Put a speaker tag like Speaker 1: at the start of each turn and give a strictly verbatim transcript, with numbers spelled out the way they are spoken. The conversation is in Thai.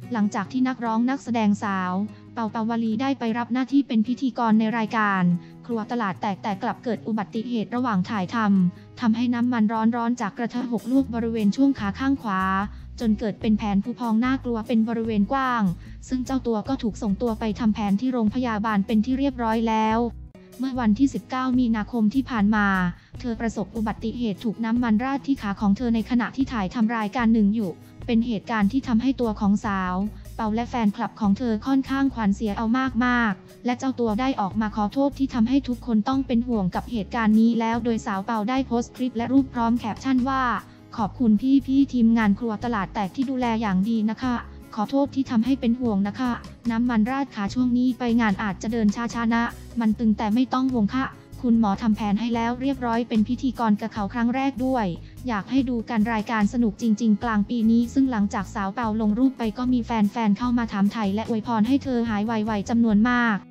Speaker 1: หลังจากที่นักร้องนักแสดงสาวเป่าเป่าวลีได้ไปรับหน้าที่เป็นพิธีกรในรายการครัวตลาดแตกแต่กลับเกิดอุบัติเหตุระหว่างถ่ายทำทำให้น้ำมันร้อนๆจากกระทะหกลูกบริเวณช่วงขาข้างขวาจนเกิดเป็นแผลผุพองน่ากลัวเป็นบริเวณกว้างซึ่งเจ้าตัวก็ถูกส่งตัวไปทำแผลที่โรงพยาบาลเป็นที่เรียบร้อยแล้วเมื่อวันที่สิบเก้ามีนาคมที่ผ่านมาเธอประสบอุบัติเหตุถูกน้ำมันราดที่ขาของเธอในขณะที่ถ่ายทำรายการหนึ่งอยู่เป็นเหตุการณ์ที่ทำให้ตัวของสาวเปาและแฟนคลับของเธอค่อนข้างขวัญเสียเอามากๆและเจ้าตัวได้ออกมาขอโทษที่ทำให้ทุกคนต้องเป็นห่วงกับเหตุการณ์นี้แล้วโดยสาวเปาได้โพสต์คลิปและรูปพร้อมแคปชั่นว่าขอบคุณพี่พี่ทีมงานครัวตลาดแตกที่ดูแลอย่างดีนะคะขอโทษที่ทำให้เป็นห่วงนะคะน้ำมันราดขาช่วงนี้ไปงานอาจจะเดินช้าๆนะมันตึงแต่ไม่ต้องห่วงค่ะคุณหมอทำแผนให้แล้วเรียบร้อยเป็นพิธีกรกับเขาครั้งแรกด้วยอยากให้ดูกันรายการสนุกจริงๆกลางปีนี้ซึ่งหลังจากสาวเปาลงรูปไปก็มีแฟนๆเข้ามาถามไถ่และอวยพรให้เธอหายไวๆจำนวนมาก